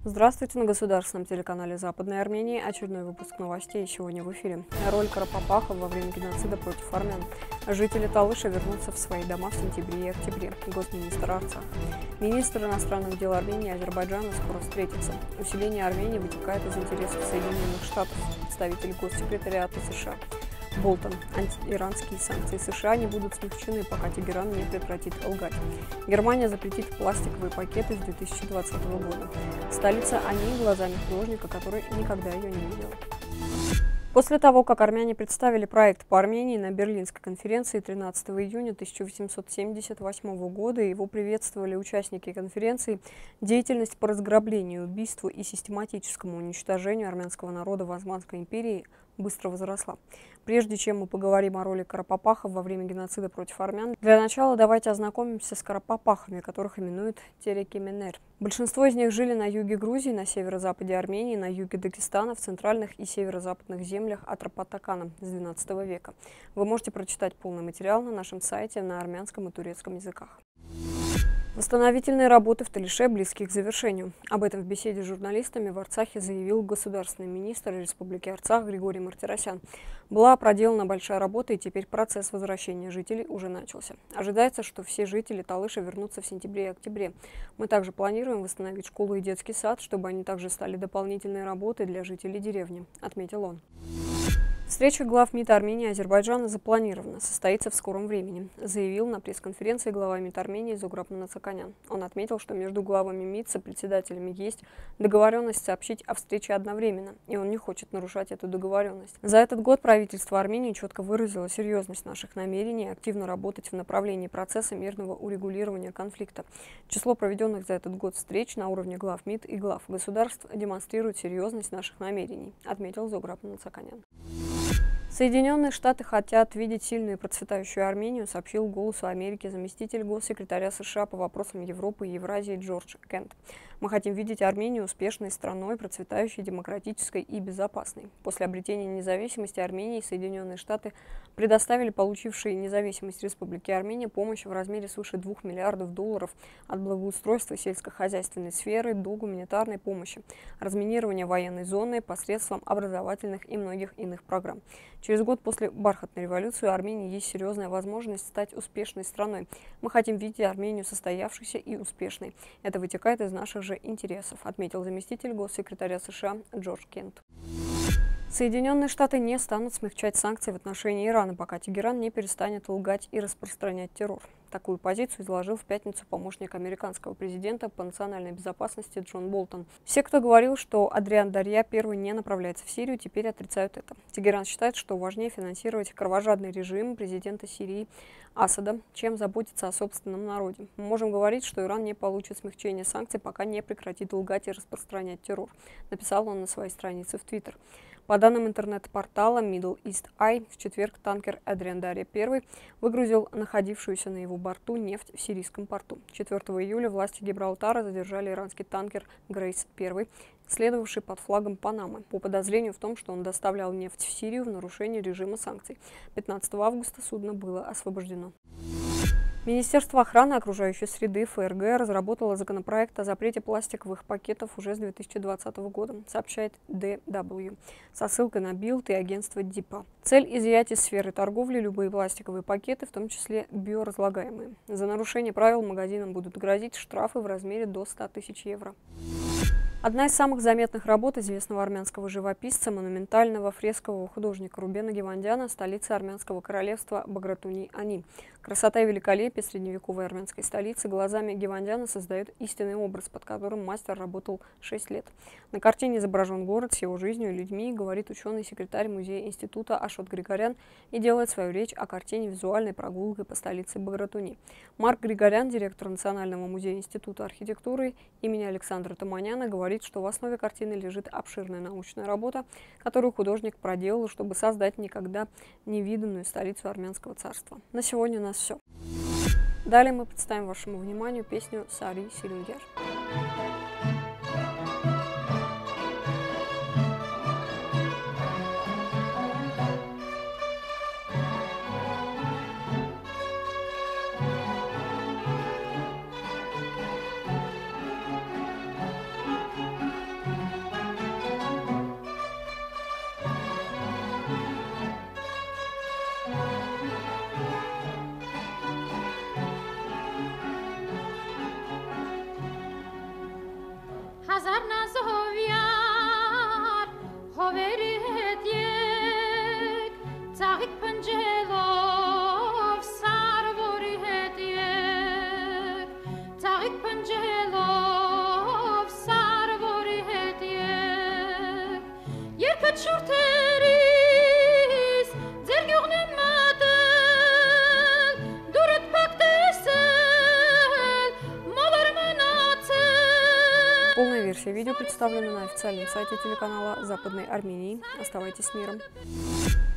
Здравствуйте, на государственном телеканале Западной Армении очередной выпуск новостей сегодня в эфире. Роль Карапапаха во время геноцида против армян. Жители Талыша вернутся в свои дома в сентябре и октябре. Госминистр Арцах. Министр иностранных дел Армении и Азербайджана скоро встретятся. Усиление Армении вытекает из интересов Соединенных Штатов. Представитель госсекретариата США Болтон. Антииранские санкции США не будут смягчены, пока Тегеран не прекратит лгать. Германия запретит пластиковые пакеты с 2020 года. Столица Ани глазами художника, который никогда ее не видел. После того, как армяне представили проект по Армении на Берлинской конференции 13 июня 1878 года, его приветствовали участники конференции, деятельность по разграблению, убийству и систематическому уничтожению армянского народа в Османской империи быстро возросла. Прежде чем мы поговорим о роли Карапапахов во время геноцида против армян, для начала давайте ознакомимся с Карапапахами, которых именуют Терекеменер. Большинство из них жили на юге Грузии, на северо-западе Армении, на юге Дагестана, в центральных и северо-западных землях Атропатакана с XII века. Вы можете прочитать полный материал на нашем сайте на армянском и турецком языках. Восстановительные работы в Талише близки к завершению. Об этом в беседе с журналистами в Арцахе заявил государственный министр Республики Арцах Григорий Мартиросян. Была проделана большая работа, и теперь процесс возвращения жителей уже начался. Ожидается, что все жители Талыша вернутся в сентябре и октябре. Мы также планируем восстановить школу и детский сад, чтобы они также стали дополнительной работой для жителей деревни, отметил он. Встреча глав МИД Армении и Азербайджана запланирована, состоится в скором времени, заявил на пресс-конференции глава МИД Армении Зограб Манацаканян. Он отметил, что между главами МИД и председателями есть договоренность сообщить о встрече одновременно, и он не хочет нарушать эту договоренность. За этот год правительство Армении четко выразило серьезность наших намерений активно работать в направлении процесса мирного урегулирования конфликта. Число проведенных за этот год встреч на уровне глав МИД и глав государств демонстрирует серьезность наших намерений, отметил Зограб Манацаканян. Соединенные Штаты хотят видеть сильную и процветающую Армению, сообщил «Голосу Америки» заместитель госсекретаря США по вопросам Европы и Евразии Джордж Кент. Мы хотим видеть Армению успешной страной, процветающей, демократической и безопасной. После обретения независимости Армении Соединенные Штаты предоставили получившей независимость Республике Армения помощь в размере свыше $2 миллиардов от благоустройства сельскохозяйственной сферы до гуманитарной помощи, разминирования военной зоны посредством образовательных и многих иных программ. Через год после бархатной революции у Армении есть серьезная возможность стать успешной страной. Мы хотим видеть Армению состоявшейся и успешной. Это вытекает из наших же интересов, отметил заместитель госсекретаря США Джордж Кент. Соединенные Штаты не станут смягчать санкции в отношении Ирана, пока Тегеран не перестанет лгать и распространять террор. Такую позицию изложил в пятницу помощник американского президента по национальной безопасности Джон Болтон. Все, кто говорил, что Адриан Дарья I не направляется в Сирию, теперь отрицают это. Тегеран считает, что важнее финансировать кровожадный режим президента Сирии Асада, чем заботиться о собственном народе. Мы можем говорить, что Иран не получит смягчения санкций, пока не прекратит лгать и распространять террор, написал он на своей странице в Твиттер. По данным интернет-портала Middle East Eye, в четверг танкер Адриан Дарья I выгрузил находившуюся на его борту нефть в сирийском порту. 4 июля власти Гибралтара задержали иранский танкер Грейс I, следовавший под флагом Панамы, по подозрению в том, что он доставлял нефть в Сирию в нарушение режима санкций. 15 августа судно было освобождено. Министерство охраны окружающей среды ФРГ разработало законопроект о запрете пластиковых пакетов уже с 2020 года, сообщает DW, со ссылкой на Билд и агентство ДИПА. Цель – изъять из сферы торговли любые пластиковые пакеты, в том числе биоразлагаемые. За нарушение правил магазинам будут грозить штрафы в размере до 100 тысяч евро. Одна из самых заметных работ известного армянского живописца, монументального фрескового художника Рубена Гевандяна, столицы армянского королевства Багратуни-Ани. Красота и великолепие средневековой армянской столицы глазами Гевандяна создают истинный образ, под которым мастер работал 6 лет. На картине изображен город с его жизнью и людьми, говорит ученый-секретарь музея института Ашот Григорян и делает свою речь о картине визуальной прогулкой по столице Багратуни. Марк Григорян, директор Национального музея института архитектуры имени Александра Таманяна, говорит, что в основе картины лежит обширная научная работа, которую художник проделал, чтобы создать никогда не виданную столицу армянского царства. На сегодня у нас все. Далее мы представим вашему вниманию песню «Сари Силюнгер». Полная версия видео представлена на официальном сайте телеканала Западной Армении. Оставайтесь с миром.